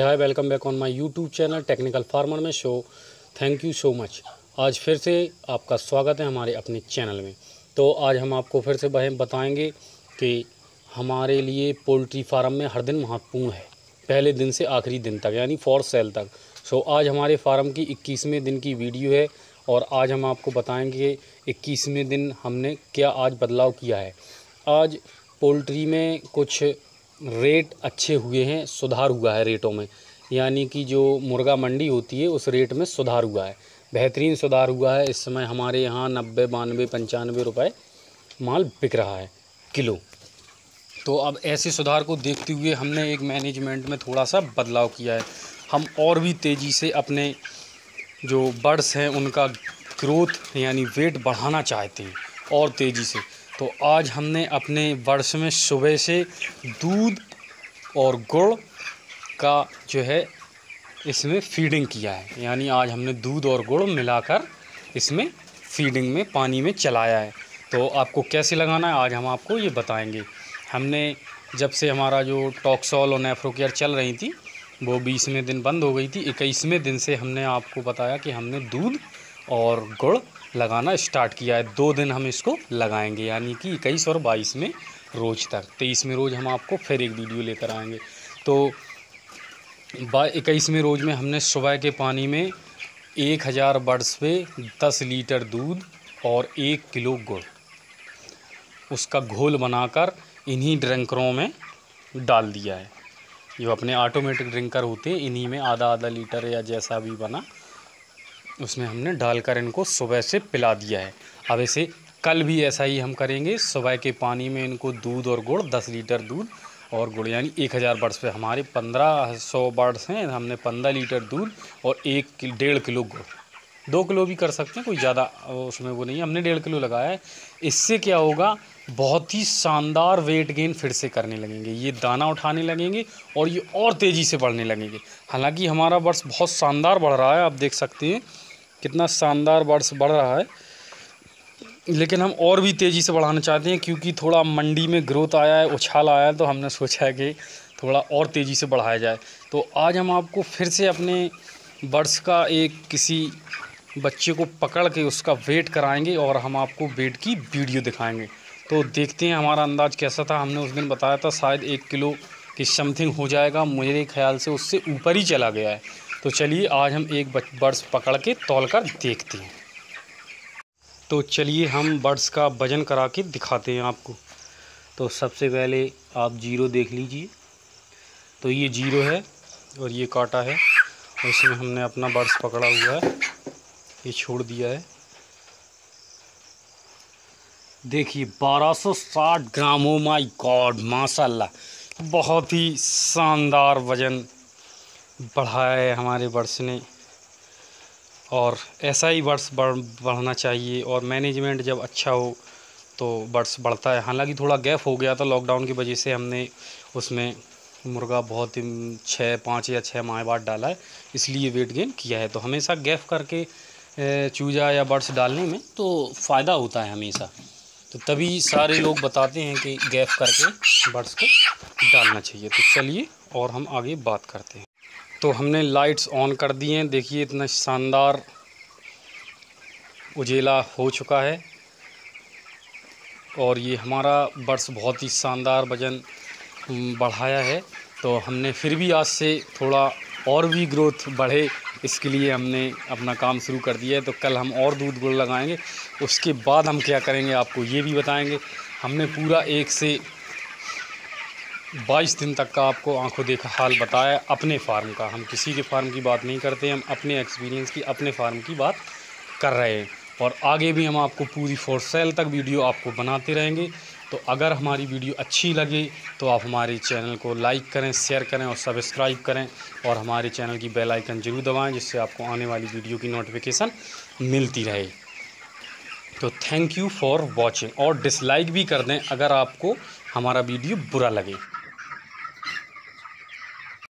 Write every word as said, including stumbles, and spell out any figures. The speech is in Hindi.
Hi, welcome back on my YouTube channel technical farmer में। So thank you so much. आज फिर से आपका स्वागत है हमारे अपने चैनल में। तो आज हम आपको फिर से वह बताएंगे कि हमारे लिए पोल्ट्री फार्म में हर दिन महत्वपूर्ण है, पहले दिन से आखिरी दिन तक, यानी फोर्थ सेल तक। सो आज हमारे फार्म की इक्कीसवें दिन की वीडियो है और आज हम आपको बताएंगे इक्कीसवें दिन हमने क्या आज बदलाव किया है। आज पोल्ट्री में कुछ रेट अच्छे हुए हैं, सुधार हुआ है रेटों में, यानी कि जो मुर्गा मंडी होती है उस रेट में सुधार हुआ है, बेहतरीन सुधार हुआ है। इस समय हमारे यहाँ नब्बे बानवे पंचानवे रुपये माल बिक रहा है किलो। तो अब ऐसे सुधार को देखते हुए हमने एक मैनेजमेंट में थोड़ा सा बदलाव किया है। हम और भी तेज़ी से अपने जो बर्ड्स हैं उनका ग्रोथ यानी वेट बढ़ाना चाहते हैं और तेज़ी से। तो आज हमने अपने बर्ड्स में सुबह से दूध और गुड़ का जो है इसमें फीडिंग किया है, यानी आज हमने दूध और गुड़ मिलाकर इसमें फीडिंग में पानी में चलाया है। तो आपको कैसे लगाना है आज हम आपको ये बताएंगे। हमने जब से हमारा जो टॉक्सोल और नेफ्रोकेयर चल रही थी वो बीसवें दिन बंद हो गई थी, इक्कीसवें दिन से हमने आपको बताया कि हमने दूध और गुड़ लगाना स्टार्ट किया है। दो दिन हम इसको लगाएंगे, यानी कि इक्कीस और बाईस में रोज़ तक। तेईस में रोज़ हम आपको फिर एक वीडियो लेकर आएंगे। तो इक्कीस में रोज़ में हमने सुबह के पानी में एक हज़ार बर्ड्स पे दस लीटर दूध और एक किलो गुड़ उसका घोल बनाकर इन्हीं ड्रिंकरों में डाल दिया है। जो अपने ऑटोमेटिक ड्रिंकर होते हैं इन्हीं में आधा आधा लीटर या जैसा भी बना उसमें हमने डालकर इनको सुबह से पिला दिया है। अब ऐसे कल भी ऐसा ही हम करेंगे। सुबह के पानी में इनको दूध और गुड़ दस लीटर दूध और गुड़, यानी एक हज़ार बर्ड्स पे हमारे पंद्रह सौ बर्ड्स हैं, हमने पंद्रह लीटर दूध और एक डेढ़ किलो गुड़, दो किलो भी कर सकते हैं, कोई ज़्यादा उसमें वो नहीं है, हमने डेढ़ किलो लगाया है। इससे क्या होगा, बहुत ही शानदार वेट गेन फिर से करने लगेंगे, ये दाना उठाने लगेंगे और ये और तेज़ी से बढ़ने लगेंगे। हालांकि हमारा बर्ड्स बहुत शानदार बढ़ रहा है, आप देख सकते हैं कितना शानदार बर्ड्स बढ़ रहा है, लेकिन हम और भी तेज़ी से बढ़ाना चाहते हैं क्योंकि थोड़ा मंडी में ग्रोथ आया है, उछाल आया है, तो हमने सोचा है कि थोड़ा और तेज़ी से बढ़ाया जाए। तो आज हम आपको फिर से अपने बर्ड्स का एक किसी बच्चे को पकड़ के उसका वेट कराएंगे और हम आपको वेट की वीडियो दिखाएंगे। तो देखते हैं हमारा अंदाज़ कैसा था। हमने उस दिन बताया था शायद एक किलो की समथिंग हो जाएगा, मेरे ख्याल से उससे ऊपर ही चला गया है। तो चलिए आज हम एक बर्ड्स पकड़ के तौल कर देखते हैं। तो चलिए हम बर्ड्स का वज़न करा के दिखाते हैं आपको। तो सबसे पहले आप जीरो देख लीजिए। तो ये जीरो है और ये काटा है और इसमें हमने अपना बर्ड्स पकड़ा हुआ है, ये छोड़ दिया है। देखिए बारह सौ साठ ग्राम। ओ माय गॉड, माशाल्लाह, बहुत ही शानदार वज़न बढ़ाया है हमारे बर्ड्स ने और ऐसा ही बर्ड्स बढ़ बढ़ना चाहिए। और मैनेजमेंट जब अच्छा हो तो बर्ड्स बढ़ता है। हालांकि थोड़ा गैप हो गया था लॉकडाउन की वजह से, हमने उसमें मुर्गा बहुत ही छः पाँच या छः माह बाद डाला है, इसलिए वेट गेन किया है। तो हमेशा गैप करके चूजा या बर्ड्स डालने में तो फ़ायदा होता है हमेशा, तो तभी सारे लोग बताते हैं कि गैप करके बर्ड्स को डालना चाहिए। तो चलिए और हम आगे बात करते हैं। तो हमने लाइट्स ऑन कर दी हैं, देखिए इतना शानदार उजेला हो चुका है और ये हमारा बर्ड्स बहुत ही शानदार वज़न बढ़ाया है। तो हमने फिर भी आज से थोड़ा और भी ग्रोथ बढ़े, इसके लिए हमने अपना काम शुरू कर दिया है। तो कल हम और दूध गुड़ लगाएंगे, उसके बाद हम क्या करेंगे आपको ये भी बताएंगे। हमने पूरा एक से बाईस दिन तक का आपको आंखों देखा हाल बताया अपने फार्म का। हम किसी के फार्म की बात नहीं करते, हम अपने एक्सपीरियंस की, अपने फार्म की बात कर रहे हैं। और आगे भी हम आपको पूरी फोर सेल तक वीडियो आपको बनाते रहेंगे। तो अगर हमारी वीडियो अच्छी लगे तो आप हमारे चैनल को लाइक करें, शेयर करें और सब्सक्राइब करें और हमारे चैनल की बेल आइकन ज़रूर दबाएं, जिससे आपको आने वाली वीडियो की नोटिफिकेशन मिलती रहे। तो थैंक यू फॉर वॉचिंग और डिसलाइक भी कर दें अगर आपको हमारा वीडियो बुरा लगे।